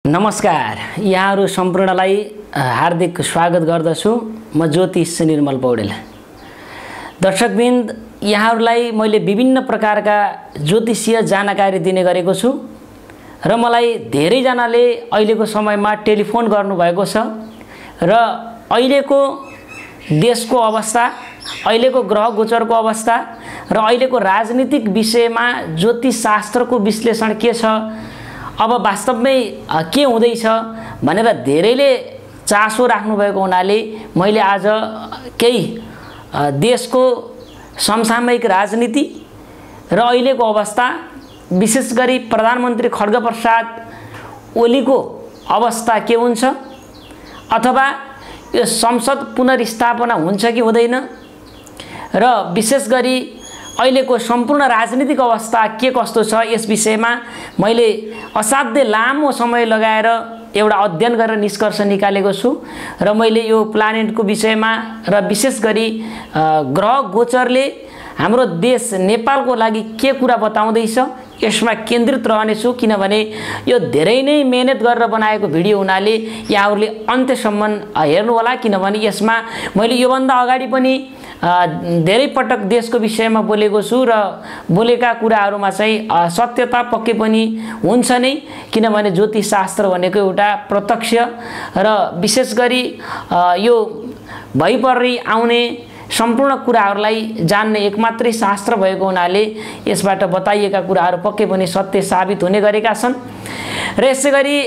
नमस्कार, यहाँहरू सम्पूर्णलाई हार्दिक स्वागत गर्दछु। म ज्योतिष निर्मल पौडेल। दर्शकवृन्द, यहाँहरूलाई मैले विभिन्न प्रकारका ज्योतिषीय जानकारी दिने गरेको छु र मलाई धेरैजनाले अहिलेको समयमा टेलिफोन गर्नुभएको छ र अहिलेको देशको अवस्था, अहिलेको ग्रह गोचरको अवस्था र अहिलेको राजनीतिक विषयमा ज्योतिष शास्त्रको विश्लेषण के छ, अब वास्तवमै के हुँदैछ भनेर धेरैले चासो राख्नुभएको हुनाले मैले आज केही देशको समसामयिक राजनीति र अहिलेको अवस्था, विशेष गरी प्रधानमन्त्री खड्गप्रसाद ओलीको अवस्था के हुन्छ अथवा यो संसद पुनर्स्थापना हुन्छ कि हुँदैन र विशेष गरी अहिलेको सम्पूर्ण राजनीतिक अवस्था के कस्तो छ, यस विषयमा मैले असाध्यै लामो समय लगाएर एउटा अध्ययन गरेर निष्कर्ष निकालेको छु र मैले यो प्लानेटको विषयमा र विशेष गरी ग्रह गोचरले हाम्रो देश नेपालको लागि के कुरा बताउँदैछ यसमा केन्द्रित रहनेछु। किनभने यो धेरै नै मेहनत गरेर बनाएको भिडियो हुनाले यहाँहरूले अन्त्यसम्म हेर्नुहोला। किनभने यसमा मैले योभन्दा अगाडि पनि धेरै पटक देशको विषयमा बोलेको छु र बोलेका कुराहरूमा चाहिँ सत्यता पक्कै पनि हुन्छ नै। किनभने ज्योतिष शास्त्र भनेको एउटा प्रत्यक्ष र विशेष गरी यो भइपरि आउने सम्पूर्ण कुराहरूलाई जान्ने एकमात्रै शास्त्र भएको हुनाले यसबाट बताइएका कुराहरू पक्कै पनि सत्य साबित हुने गरेका छन्। र यसै गरी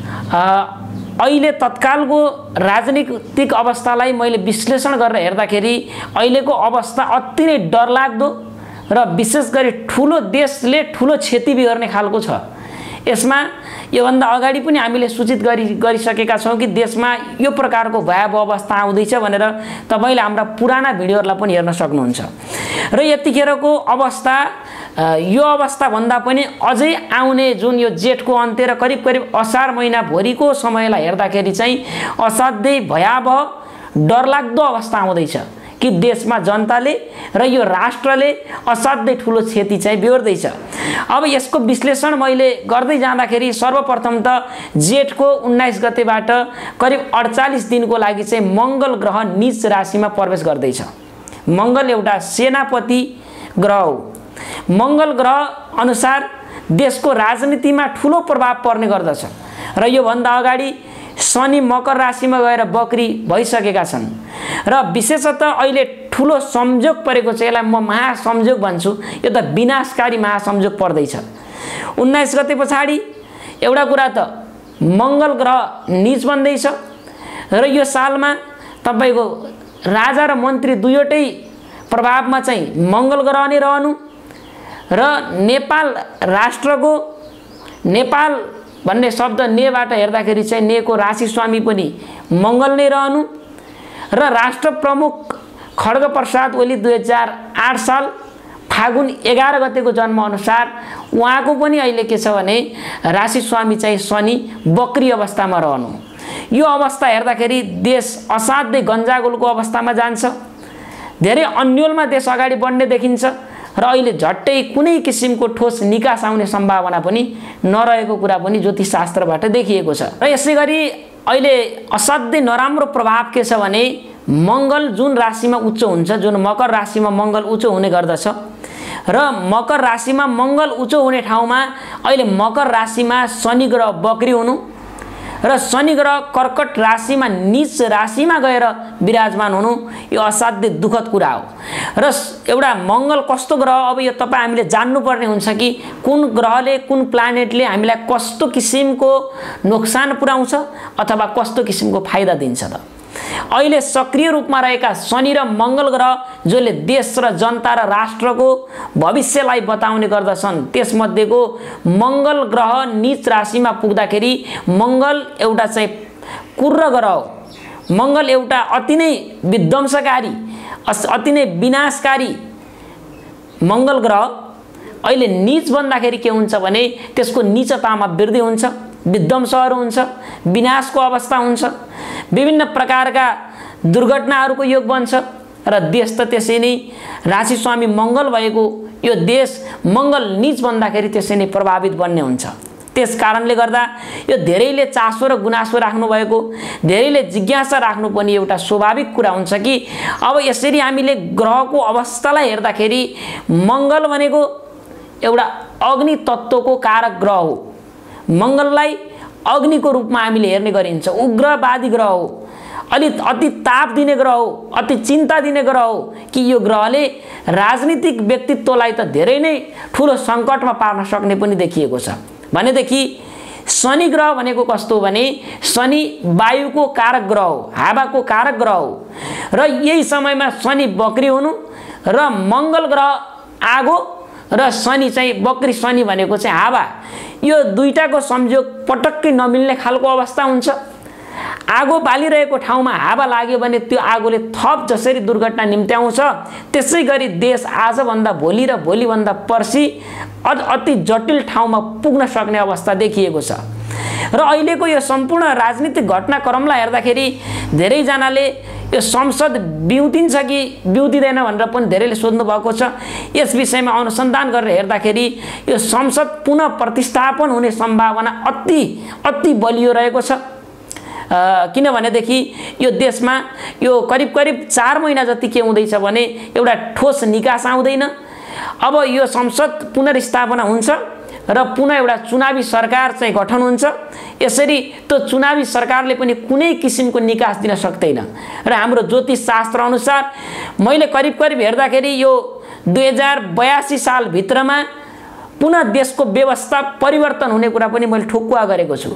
अहिले तत्कालको राजनीतिक अवस्थालाई मैले विश्लेषण गरेर हेर्दाखेरि अहिलेको अवस्था अति नै डरलाग्दो र विशेष गरी ठुलो देशले ठुलो क्षति बिहोर्ने खालको छ। यसमा योभन्दा अगाडि पनि हामीले सूचित गरिसकेका छौँ कि देशमा यो प्रकारको भयावह अवस्था आउँदैछ भनेर। तपाईले हाम्रा पुराना भिडियोहरूलाई पनि हेर्न सक्नुहुन्छ। र यतिखेरको अवस्था, यो अवस्था भन्दा पनि अझै आउने जुन यो जेठको अन्त्य र करिब करिब असार महिना भरिको समयलाई हेर्दाखेरि चाहिँ असाध्यै भयावह डरलाग्दो अवस्था आउँदैछ कि देशमा जनताले र यो राष्ट्रले असाध्यै ठुलो क्षति चाहिँ बिहोर्दैछ। अब यसको विश्लेषण मैले गर्दै जाँदाखेरि सर्वप्रथम त जेठको 19 गतेबाट करिब 48 दिनको लागि चाहिँ मङ्गल ग्रह नीच राशिमा प्रवेश गर्दैछ। मङ्गल एउटा सेनापति ग्रह हो। मङ्गल ग्रह अनुसार देशको राजनीतिमा ठुलो प्रभाव पर्ने गर्दछ र योभन्दा अगाडि शनि मकर राशिमा गएर बकरी भइसकेका छन् र विशेषतः अहिले ठुलो संयोग परेको छ। यसलाई म महासंयोग भन्छु। यो त विनाशकारी महासंयोग पर्दैछ। 19 गते पछाडि एउटा कुरा त मङ्गल ग्रह नीच बन्दैछ र यो सालमा तपाईको राजा र मन्त्री दुईवटै प्रभावमा चाहिँ मङ्गल ग्रह नै रहनु र नेपाल राष्ट्रको, नेपाल भन्ने शब्द नेबाट हेर्दाखेरि चाहिँ नेको राशि स्वामी पनि मङ्गल नै रहनु र राष्ट्र प्रमुख खड्गप्रसाद ओली 2008 साल फागुन 11 गतेको जन्म अनुसार उहाँको पनि अहिले के छ भने राशि स्वामी चाहिँ शनि बकरी अवस्थामा रहनु। यो अवस्था हेर्दाखेरि देश असाध्यै गन्जागोलको अवस्थामा जान्छ। धेरै अन्योलमा देश अगाडि बढ्ने देखिन्छ र अहिले झट्टै कुनै किसिमको ठोस निकास आउने सम्भावना पनि नरहेको कुरा पनि ज्योतिष शास्त्रबाट देखिएको छ। र यसै गरी अहिले असाध्यै नराम्रो प्रभाव के छ भने मङ्गल जुन राशिमा उच्च हुन्छ, जुन मकर राशिमा मङ्गल उच्च हुने गर्दछ र मकर राशिमा मङ्गल उच्च हुने ठाउँमा अहिले मकर राशिमा शनि ग्रह बकरी हुनु र शनि ग्रह कर्कट राशिमा नीच राशिमा गएर विराजमान हुनु यो असाध्यै दुःखद कुरा हो। र एउटा मङ्गल कस्तो ग्रह, अब यो तपाईँ हामीले जान्नुपर्ने हुन्छ कि कुन ग्रहले, कुन प्लानेटले हामीलाई कस्तो किसिमको नोक्सान पुर्याउँछ अथवा कस्तो किसिमको फाइदा दिन्छ त। अहिले सक्रिय रूपमा रहेका शनि र मङ्गल ग्रह जसले देश र जनता र राष्ट्रको भविष्यलाई बताउने गर्दछन्, त्यसमध्येको मङ्गल ग्रह नीच राशिमा पुग्दाखेरि मङ्गल एउटा चाहिँ कुर्र ग्रह हो। मङ्गल एउटा अति नै विध्वंसकारी, अति नै विनाशकारी मङ्गल ग्रह अहिले नीच बन्दाखेरि के हुन्छ भने त्यसको नीचतामा वृद्धि हुन्छ, विध्वंसहरू हुन्छ, विनाशको अवस्था हुन्छ, विभिन्न प्रकारका दुर्घटनाहरूको योग बन्छ र देश त त्यसै नै राशि स्वामी मङ्गल भएको यो देश मङ्गल नीच बन्दाखेरि त्यसै नै प्रभावित बन्ने हुन्छ। त्यस कारणले गर्दा यो धेरैले चासो र गुनासो राख्नु भएको, धेरैले जिज्ञासा राख्नु पनि एउटा स्वाभाविक कुरा हुन्छ कि अब यसरी हामीले ग्रहको अवस्थालाई हेर्दाखेरि मङ्गल भनेको एउटा अग्नि तत्त्वको कारक ग्रह हो। मङ्गललाई अग्निको रूपमा हामीले हेर्ने गरिन्छ, उग्रवादी ग्रह हो, अति ताप दिने ग्रह हो, अति चिन्ता दिने ग्रह हो कि यो ग्रहले राजनीतिक व्यक्तित्वलाई त धेरै नै ठुलो सङ्कटमा पार्न सक्ने पनि देखिएको छ। भनेदेखि शनि ग्रह भनेको कस्तो हो भने शनि वायुको कारक ग्रह हो, हावाको कारक ग्रह हो र यही समयमा शनि बक्री हुनु र मङ्गल ग्रह आगो र शनि चाहिँ बक्री शनि भनेको चाहिँ हावा, यो दुईटाको संयोग पटक्कै नमिल्ने खालको अवस्था हुन्छ। आगो बालिरहेको ठाउँमा हावा लाग्यो भने त्यो आगोले थप जसरी दुर्घटना निम्त्याउँछ त्यसै गरी देश आजभन्दा भोलि र भोलिभन्दा पर्सि अति जटिल ठाउँमा पुग्न सक्ने अवस्था देखिएको छ। र अहिलेको यो सम्पूर्ण राजनीतिक घटनाक्रमलाई हेर्दाखेरि धेरैजनाले यो संसद बिउतिन्छ कि बिउतिँदैन भनेर पनि धेरैले सोध्नु भएको छ। यस विषयमा अनुसन्धान गरेर हेर्दाखेरि यो संसद पुनः प्रतिस्थापन हुने सम्भावना अति बलियो रहेको छ। किनभनेदेखि यो देशमा यो करिब 4 महिना जति के हुँदैछ भने एउटा ठोस निकास आउँदैन। अब यो संसद पुनर्स्थापना हुन्छ र पुनः एउटा चुनावी सरकार चाहिँ गठन हुन्छ। यसरी त्यो चुनावी सरकारले पनि कुनै किसिमको निकास दिन सक्दैन र हाम्रो ज्योतिष शास्त्र अनुसार मैले करिब हेर्दाखेरि यो 2082 साल भित्रमा पुनः देशको व्यवस्था परिवर्तन हुने कुरा पनि मैले ठोक्कुवा गरेको छु।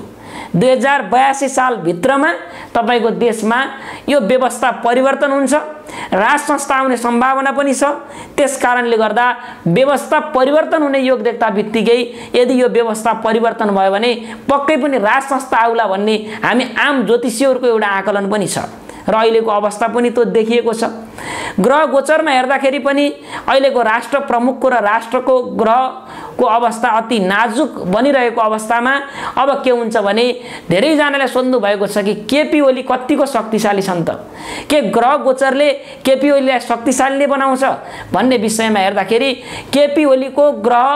2082 साल भित्रमा तपाईको देशमा यो व्यवस्था परिवर्तन हुन्छ, राज संस्था आउने सम्भावना पनि छ। त्यस कारणले गर्दा व्यवस्था परिवर्तन हुने योग देख्दा बित्तिकै यदि यो व्यवस्था परिवर्तन भयो भने पक्कै पनि राज संस्था आउला भन्ने हामी आम ज्योतिषीहरूको एउटा आकलन पनि छ र अहिलेको अवस्था पनि त्यो देखिएको छ। ग्रह गोचरमा हेर्दाखेरि पनि अहिलेको राष्ट्र प्रमुखको र राष्ट्रको ग्रहको अवस्था अति नाजुक बनिरहेको अवस्थामा अब के हुन्छ भने धेरैजनाले सोध्नु भएको छ कि केपी ओली कतिको शक्तिशाली छन् त, के ग्रह गोचरले केपी ओलीलाई शक्तिशाली नै बनाउँछ भन्ने विषयमा हेर्दाखेरि केपी ओलीको ग्रह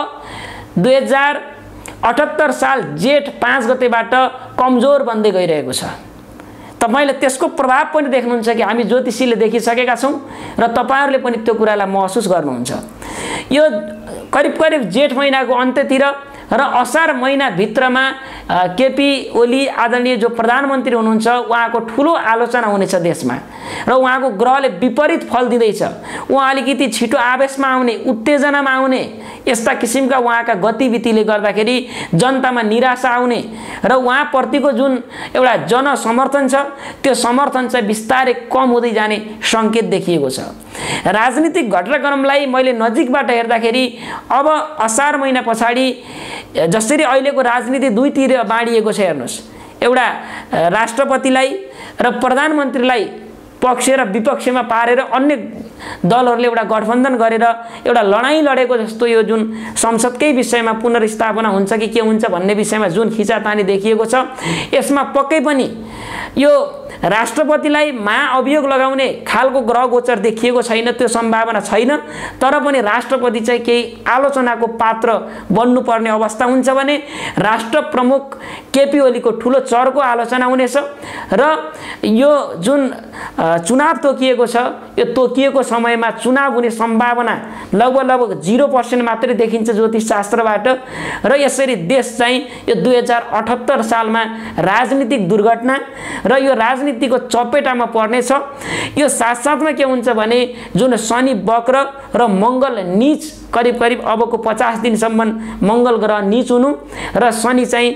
2078 साल जेठ 5 गतेबाट कमजोर बन्दै गइरहेको छ। तपाईले त्यसको प्रभाव पनि देख्नुहुन्छ कि हामी ज्योतिषीले देखिसकेका छौं र तपाईहरुले पनि त्यो कुरालाई महसुस गर्नुहुन्छ। यो करिब जेठ महिनाको अन्त्यतिर र असार महिना भित्रमा केपी ओली आदरणीय जो प्रधानमन्त्री हुनुहुन्छ उहाँको ठूलो आलोचना हुनेछ देशमा र उहाँको ग्रहले विपरीत फल दिँदैछ। उहाँ अलिकति छिटो आवेशमा आउने, उत्तेजनामा आउने, यस्ता किसिमका उहाँका गतिविधिले गर्दाखेरि जनतामा निराशा आउने र उहाँप्रतिको जुन एउटा जनसमर्थन छ त्यो समर्थन चाहिँ बिस्तारै कम हुँदै जाने संकेत देखिएको छ। राजनीतिक घटनाक्रमलाई मैले नजिकबाट हेर्दाखेरि अब असार महिना पछाडि जसरी अहिलेको राजनीति दुईतिर बाँडिएको छ हेर्नुस्, एउटा राष्ट्रपतिलाई र प्रधानमन्त्रीलाई पक्ष र विपक्षमा पारेर अन्य दलहरूले एउटा गठबन्धन गरेर एउटा लडाईँ लडेको जस्तो यो जुन संसदकै विषयमा पुनर्स्थापना हुन्छ कि के हुन्छ भन्ने विषयमा जुन खिचातानी देखिएको छ यसमा पक्कै पनि यो राष्ट्रपतिलाई महाअभियोग लगाउने खालको ग्रह गोचर देखिएको छैन, त्यो सम्भावना छैन। तर पनि राष्ट्रपति चाहिँ केही आलोचनाको पात्र बन्नुपर्ने अवस्था हुन्छ भने राष्ट्र प्रमुख केपी ओलीको ठूलो चरको आलोचना हुनेछ र यो जुन चुनाव तोकिएको छ यो तोकिएको समयमा चुनाव हुने सम्भावना लगभग 0% मात्रै देखिन्छ ज्योतिष शास्त्रबाट र यसरी देश चाहिँ यो 2078 सालमा राजनीतिक दुर्घटना र यो राजनीतिको चपेटामा पर्नेछ। यो साथसाथमा के हुन्छ भने जुन शनि वक्र र मंगल नीच करिब अबको 50 दिनसम्म मंगल ग्रह नीच हुनु र शनि चाहिँ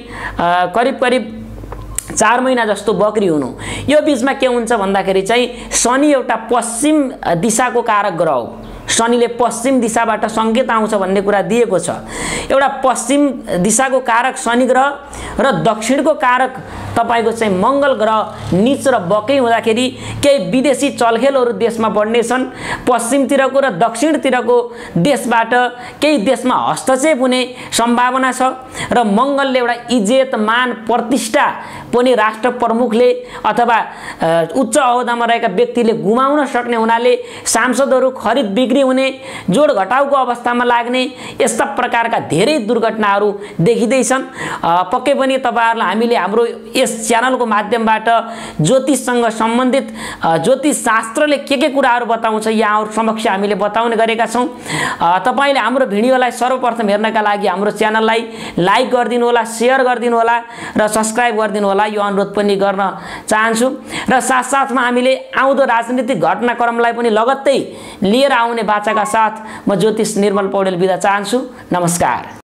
करिब 4 महिना जस्तो बक्री हुनु, यो बीचमा के हुन्छ भन्दाखेरि चाहिँ शनि एउटा पश्चिम दिशाको कारक ग्रह हो। शनिले पश्चिम दिशाबाट संकेत आउँछ भन्ने कुरा दिएको छ। एउटा पश्चिम दिशाको कारक शनि ग्रह र दक्षिणको कारक तपाईको चाहिँ मङ्गल ग्रह नीच र बकै हुँदाखेरि केही विदेशी चलखेलहरू देशमा बढ्नेछन्। पश्चिमतिरको र दक्षिणतिरको देशबाट केही देशमा हस्तक्षेप हुने सम्भावना छ र मङ्गलले एउटा इज्जत मान प्रतिष्ठा पनि राष्ट्र प्रमुखले अथवा उच्च अहोदामा रहेका व्यक्तिले गुमाउन सक्ने हुनाले सांसदहरू खरिद बिक्री हुने, जोड घटाउको अवस्थामा लाग्ने यस्ता प्रकारका धेरै दुर्घटनाहरू देखिँदैछन्। पक्कै पनि तपाईहरुलाई हामीले हाम्रो यस च्यानलको माध्यमबाट ज्योतिषसँग सम्बन्धित ज्योतिष शास्त्रले के कुराहरू बताउँछ यहाँहरु समक्ष हामीले बताउने गरेका छौं। तपाईले हाम्रो भिडियोलाई सर्वप्रथम हेर्नका लागि हाम्रो च्यानललाई लाइक गरिदिनु होला, शेयर गरिदिनु होला र सब्स्क्राइब गरिदिनु होला, यो अनुरोध पनि गर्न चाहन्छु। र साथसाथमा हामीले आउँदो राजनीतिक घटनाक्रमलाई पनि लगत्तै लिएर आउने बाचाका साथ म ज्योतिष निर्मल पौडेल बिदा चाहन्छु। नमस्कार।